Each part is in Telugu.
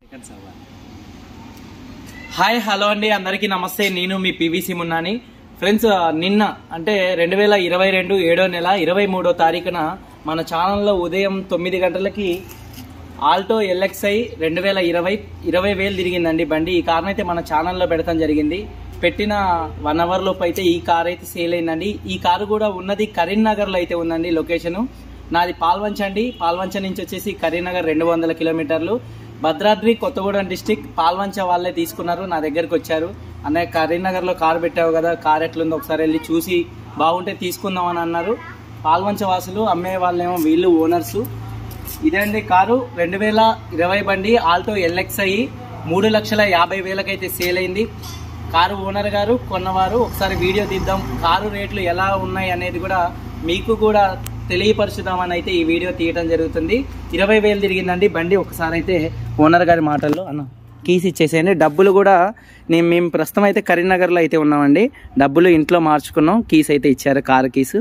హాయ్ హలో అండి, అందరికీ నమస్తే. నేను మీ పివిసి మున్నాని. ఫ్రెండ్స్, నిన్న అంటే 2022 7వ నెల 23వ తారీఖున మన ఛానల్లో ఉదయం 9 గంటలకి ఆల్టో ఎల్ఎక్స్ఐ 2020 20,000 తిరిగిందండి బండి. ఈ కార్ అయితే మన ఛానల్లో పెడతాం జరిగింది. పెట్టిన 1 అవర్ లోపు అయితే ఈ కార్ అయితే సేల్ అయిందండి. ఈ కారు కూడా ఉన్నది కరీంనగర్లో అయితే ఉందండి. లొకేషను నాది పాల్వంచ అండి. పాల్వంచ నుంచి వచ్చేసి కరీంనగర్ 200 కిలోమీటర్లు. భద్రాద్రి కొత్తగూడెం డిస్టిక్ పాల్వంచ వాళ్ళే తీసుకున్నారు, నా దగ్గరకు వచ్చారు. అన్నయ్య కరీంనగర్లో కారు పెట్టావు కదా, కార్ ఎట్లుందో ఒకసారి వెళ్ళి చూసి బాగుంటే తీసుకుందాం అని అన్నారు. పాల్వంచ వాసులు, అమ్మే వాళ్ళేమో వీళ్ళు ఓనర్సు. ఇదే అండి కారు 2020 బండి ఆల్టో ఎల్ఎక్స్ఐ 3,50,000 అయితే సేల్ అయింది. కారు ఓనర్ గారు కొన్నవారు. ఒకసారి వీడియో తీద్దాం, కారు రేట్లు ఎలా ఉన్నాయి అనేది కూడా మీకు కూడా తెలియపరుచుదామని అయితే ఈ వీడియో తీయడం జరుగుతుంది. 20,000 తిరిగిందండి బండి. ఒకసారి అయితే ఓనర్ గారి మాటల్లో అన్న కీస్ ఇచ్చేసేయండి. డబ్బులు కూడా మేము ప్రస్తుతం అయితే కరీంనగర్లో అయితే ఉన్నామండి. డబ్బులు ఇంట్లో మార్చుకున్నాం, కీస్ అయితే ఇచ్చారు, కారు కీసు.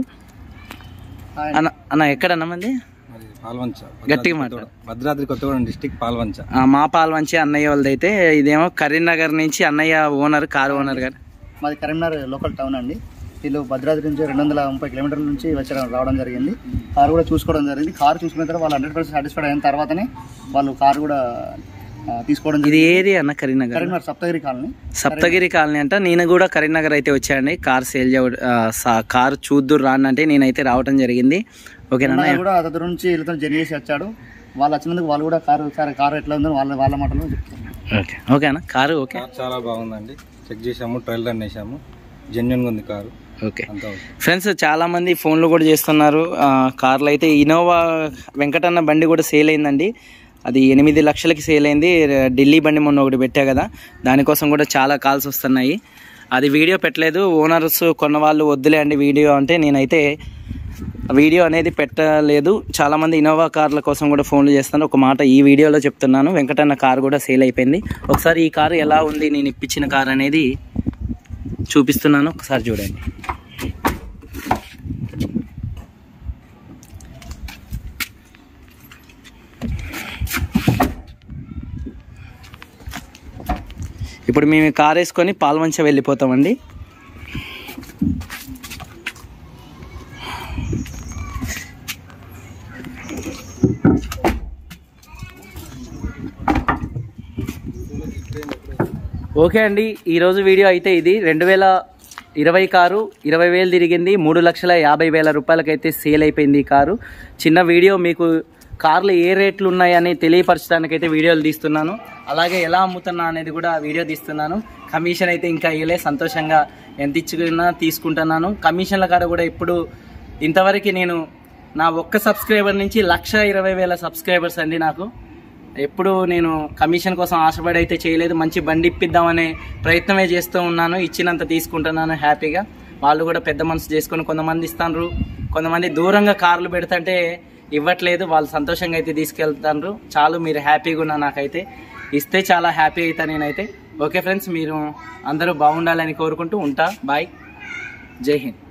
అన్న ఎక్కడన్నా మంది పాల్వంచ, గట్టిగా మాట. భద్రాద్రి కొత్తగూడెం డిస్టిక్ పాల్వంచ. మా పాల్వంచ అన్నయ్య వాళ్ళది అయితే. ఇదేమో కరీంనగర్ నుంచి అన్నయ్య ఓనర్, కారు ఓనర్ గారు. మాది కరీంనగర్ లోకల్ టౌన్ అండి. వీళ్ళు భద్రాద్రి నుంచి 230 కిలోమీటర్ల నుంచి రావడం జరిగింది. కారు కూడా చూసుకోవడం జరిగింది. కారు చూసుకున్న తర్వాత వాళ్ళు 100% సాటిస్ఫైడ్ అయిన తర్వాతనే వాళ్ళు కారు కూడా తీసుకోవడం. ఇది ఏరియా అన్న? కరీంనగర్ సప్తగిరి కాలనీ. సప్తగిరి కాలనీ అంట. నేను కూడా కరీంనగర్ అయితే వచ్చానండి. కార్ సేల్ కారు చూద్దురు రాండి అంటే నేనైతే రావడం జరిగింది. ఓకేనా? కూడా అతని నుంచి వీళ్ళతో జర్నీ చేసి వచ్చాడు. వాళ్ళు వచ్చినందుకు వాళ్ళు కూడా కారు ఎట్లా ఉందో వాళ్ళ మాటలు చెప్తారు. ఓకేనా? కారు ఓకే, చాలా బాగుందండి. చెక్ చేసాము, ట్రయల్ రన్ చేసాము, జెన్యున్ గా ఉంది కారు. ఓకే ఫ్రెండ్స్, చాలా మంది ఫోన్లు కూడా చేస్తున్నారు. కార్లు అయితే ఇన్నోవా వెంకటన్న బండి కూడా సేల్ అయిందండి. అది 8 లక్షలకి సేల్ అయింది. ఢిల్లీ బండి మొన్న ఒకటి పెట్టా కదా, దానికోసం కూడా చాలా కాల్స్ వస్తున్నాయి. అది వీడియో పెట్టలేదు. ఓనర్స్ కొన్నవాళ్ళు వద్దులే అండి వీడియో అంటే నేనైతే వీడియో అనేది పెట్టలేదు. చాలామంది ఇన్నోవా కార్ల కోసం కూడా ఫోన్లు చేస్తాను. ఒక మాట ఈ వీడియోలో చెప్తున్నాను, వెంకటన్న కారు కూడా సేల్ అయిపోయింది. ఒకసారి ఈ కారు ఎలా ఉంది, నేను ఇప్పించిన కారు అనేది చూపిస్తున్నాను, ఒకసారి చూడండి. ఇప్పుడు మేము కార్ వేసుకొని పాల్వంచ వెళ్ళిపోతామండి. ఓకే అండి, ఈరోజు వీడియో అయితే ఇది. 2020 కారు 20,000 తిరిగింది. 3,50,000 రూపాయలకైతే సేల్ అయిపోయింది ఈ కారు. చిన్న వీడియో, మీకు కార్లు ఏ రేట్లు ఉన్నాయని తెలియపరచడానికైతే వీడియోలు తీస్తున్నాను. అలాగే ఎలా అమ్ముతున్నా అనేది కూడా వీడియో తీస్తున్నాను. కమిషన్ అయితే ఇంకా ఇవ్వలే, సంతోషంగా ఎంత ఇచ్చుకున్నా తీసుకుంటున్నాను. కమిషన్ల కాడ కూడా ఇప్పుడు ఇంతవరకు నేను నా ఒక్క సబ్స్క్రైబర్ నుంచి 1,20,000 సబ్స్క్రైబర్స్ అండి. నాకు ఎప్పుడు నేను కమిషన్ కోసం ఆశపడి అయితే చేయలేదు. మంచి బండి ఇప్పిద్దామనే ప్రయత్నమే చేస్తూ ఉన్నాను. ఇచ్చినంత తీసుకుంటున్నాను హ్యాపీగా. వాళ్ళు కూడా పెద్ద మనసు చేసుకొని కొంతమంది ఇస్తాను, కొంతమంది దూరంగా కార్లు పెడతంటే ఇవ్వట్లేదు. వాళ్ళు సంతోషంగా అయితే తీసుకెళ్తాను. చాలు, మీరు హ్యాపీగా ఉన్నా, నాకైతే ఇస్తే చాలా హ్యాపీ అవుతా నేనైతే. ఓకే ఫ్రెండ్స్, మీరు అందరూ బాగుండాలని కోరుకుంటూ ఉంటా. బాయ్, జై హింద్.